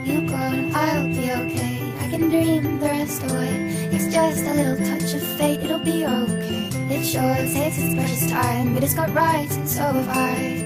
You go, I'll be okay. I can dream the rest away. It's just a little touch of fate, it'll be okay. It sure takes its precious time, but it's got rights and so have I.